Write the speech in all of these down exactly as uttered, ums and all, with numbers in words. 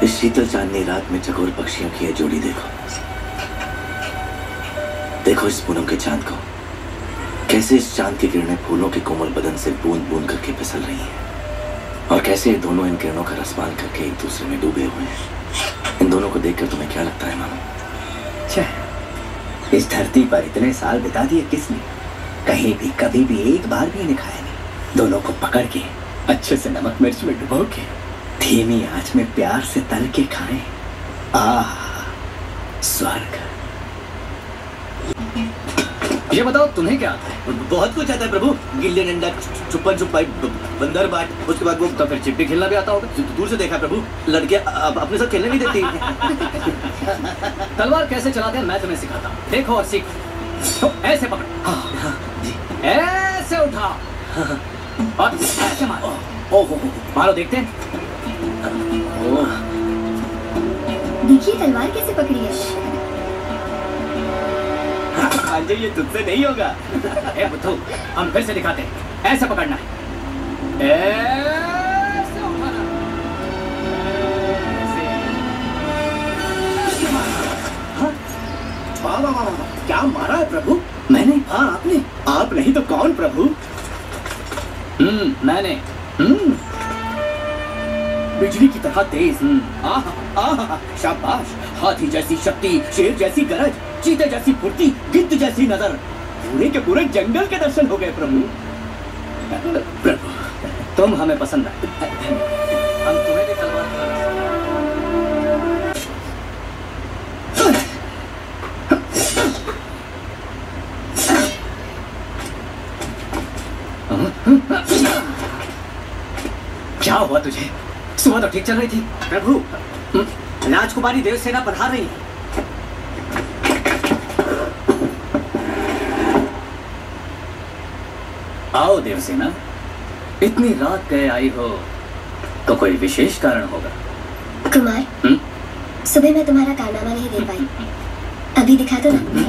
इस शीतल चांदनी रात में चकोर पक्षियों की ये जोड़ी देखो। देखो इस पूनम के चांद को, कैसे इस चांद की किरणें फूलों के कोमल बदन से बूंद बूंद करके फिसल रही हैं, और कैसे ये दोनों इन किरणों का रसपान करके एक दूसरे में डूबे हुए हैं। इन दोनों को देखकर तुम्हें क्या लगता है मानो? इस धरती पर इतने साल बिता दिए किसने, कहीं भी कभी भी एक बार भी इन्हें खाया नहीं। दोनों को पकड़ के अच्छे से नमक मिर्च में डुबो के धीमी आंच में प्यार से तल के खाएं। आह, स्वर्ग। ये बताओ तुम्हें क्या आता है? बहुत कुछ आता है प्रभु। गिल्ली डंडा, छुपन छुपाई, बंदर बाट, उसके बाद वो तो फिर चिप्पी खेलना भी आता होगा? दूर से देखा प्रभु। लड़कियां अब अपने साथ खेलने नहीं देती। तलवार कैसे चलाते हैं मैं तुम्हें सिखाता हूँ, देखो और सीखो। तो ऐसे पकड़ो, हाँ, हाँ, जी। ऐसे उठाओ, हाँ, और ऐसे मारो। ओहो, मारो देखते हैं। देखिए तलवार कैसे पकड़ी है। अंजय ये तुझसे नहीं होगा। ए बुद्धू, हम फिर से दिखाते हैं। ऐसे पकड़ना है, ऐसे उठाना, ऐसे। हाँ? वाह वाह वाह वाह, क्या मारा है प्रभु? मैंने? हाँ आपने। आप नहीं तो कौन प्रभु? हम्म मैंने। हम्म बिजली की तरह तेज। हम्म आहा, आहा, शाबाश। हाथी जैसी शक्ति, शेर जैसी गरज, चीते जैसी फुर्ती, गिद्ध जैसी नजर, पूरे के पूरे जंगल के दर्शन हो गए प्रभु। प्रभु तुम हमें पसंद आए, हम तुम्हें भी तलवार क्या हुआ तुझे? सुबह तो ठीक चल रही थी। प्रभु राजकुमारी देवसेना पधार रही है। आओ देवसेना, इतनी रात गए आई हो तो कोई विशेष कारण होगा। कुमार, हुँ? सुबह मैं तुम्हारा कारनामा नहीं दे पाई, अभी दिखा दो ना।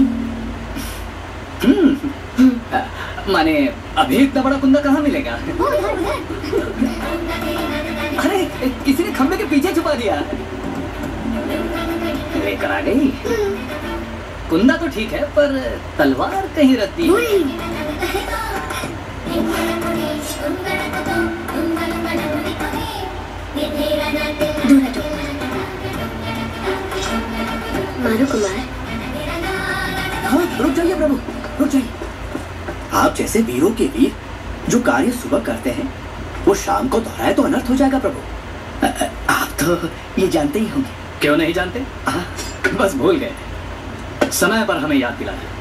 हम्म माने अभी इतना बड़ा कुंदा कहाँ मिलेगा? अरे किसी ने खंबे के पीछे छुपा दिया। लेकर आ गई। कुंदा तो ठीक है, पर तलवार कहीं रहती है। मारो कुमार। हाँ रुक जाइए प्रभु, रुक जाइए। आप जैसे वीरों के वीर जो कार्य सुबह करते हैं वो शाम को दोहराए तो अनर्थ हो जाएगा प्रभु। आप तो ये जानते ही होंगे। क्यों नहीं जानते? हाँ बस भूल गए। समय पर हमें याद दिलाया।